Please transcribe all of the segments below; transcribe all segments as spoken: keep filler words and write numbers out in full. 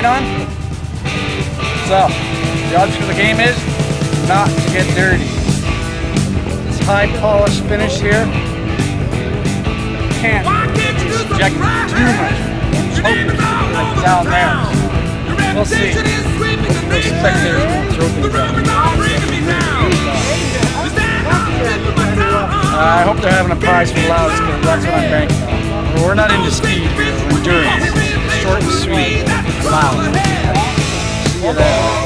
light on. So, the object of the game is not to get dirty. This high polish finish here can't subject too much. Just hope it's down there. We'll see. The spectators won't throw things out. Uh, I hope they're having a prize for the loudest, because that's what I'm banking on. We're not into speed, we're endurance. Short and sweet, loud. See you there.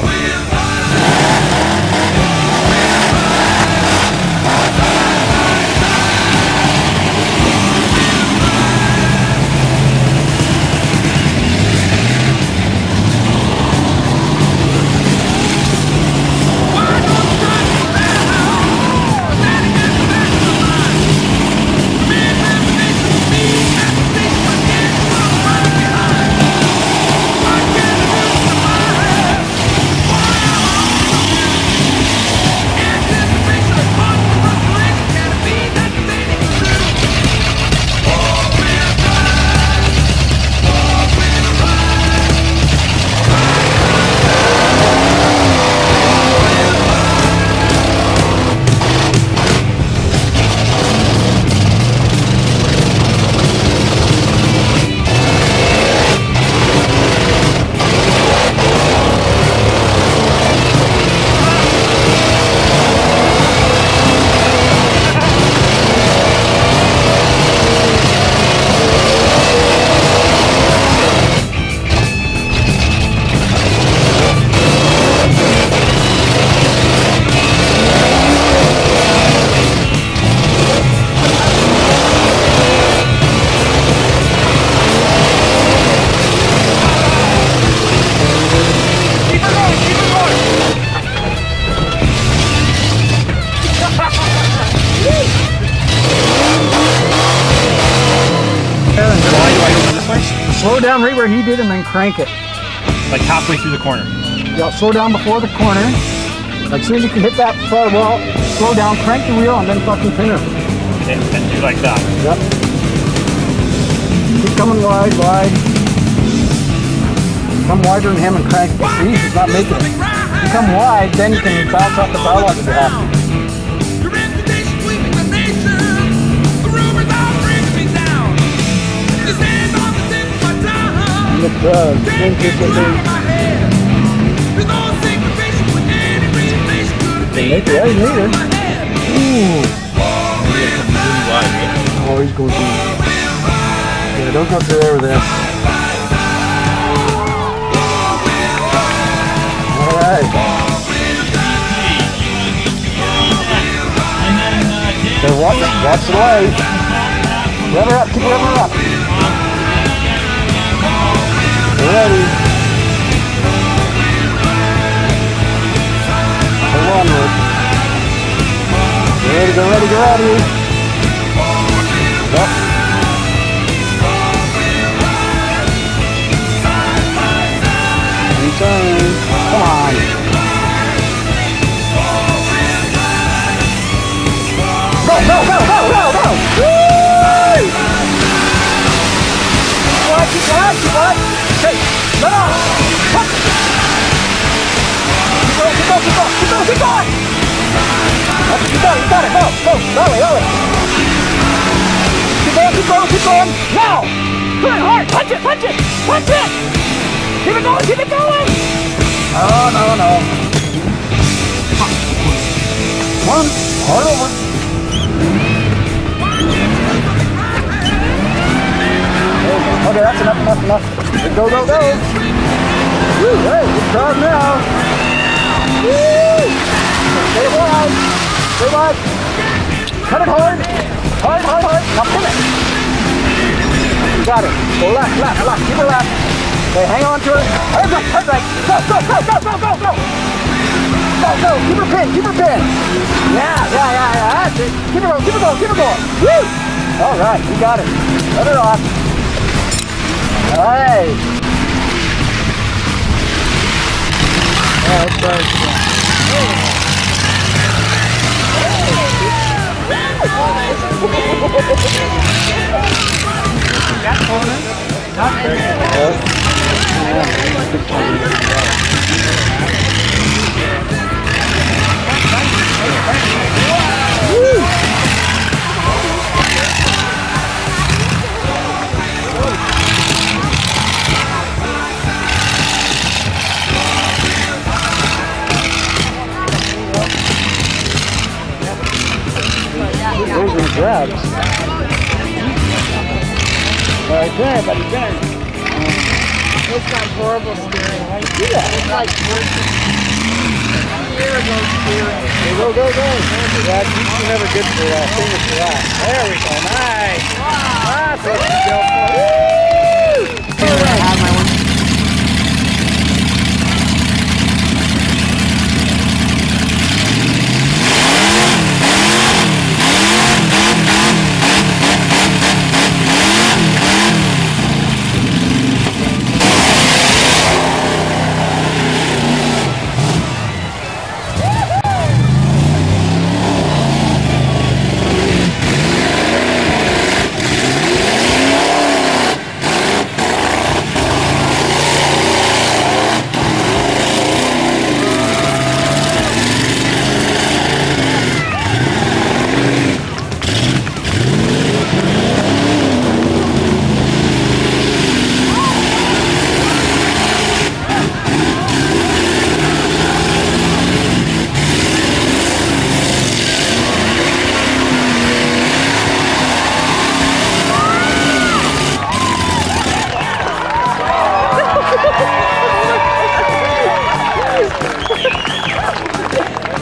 Slow down right where he did and then crank it. Like halfway through the corner. Yeah, slow down before the corner. Like as soon as you can hit that far wall, slow down, crank the wheel, and then fucking finish. And, and do like that. Yep. Keep coming wide, wide. Come wider than him and crank. See, he's not making it. You come wide, then you can bounce off the bow like you have to. Look, uh, Make it right later. Ooh. Oh, he's going through. Yeah, don't go through there with that. Alright. So watch it, watch the light. Rev her up, keep revving her up. We're ready. Hold on, Rick. Get ready, get ready, get ready. Yep. Anytime. Come on. Go, go, go, go, go, go! Woo! Keep on, keep on, keep on. Hey, no, no! What? Keep going, keep going, keep going, keep going, keep going! You got it, you got it, go, go, roll it, roll it! Keep going, keep going, keep going! Now! Put it hard, punch it, punch it, punch it! Keep it going, keep it going! Oh, no, no. One, hard over. Okay, that's enough, enough, enough. Go, go, go! Woo, hey, good job now! Woo! Stay wide! Stay wide! Cut it hard! Hard, hard, hard! Now pin it! You got it! Go left, left, left, keep it left! Okay, hang on to it! Hard right, hard right! Go, go, go, go, go, go, go! Go, go! Keep her pinned, keep her pinned! Yeah, yeah, yeah, yeah, that's it! Keep it going, keep it going, keep it going! Woo! Alright, you got it! Let her off! Alright! Yeah, let's try it again. Got corner. Not there. Those are grabs. Right there, buddy, there. It's got horrible steering. I see that. It's like working. Year ago steering. Go, go, go, go. Yeah, you're never good for that. Fingers for that. There we go. Nice. That's what you go for. Woo! I have my one.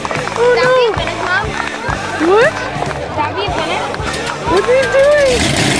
What? Is that what you finished? What are you doing?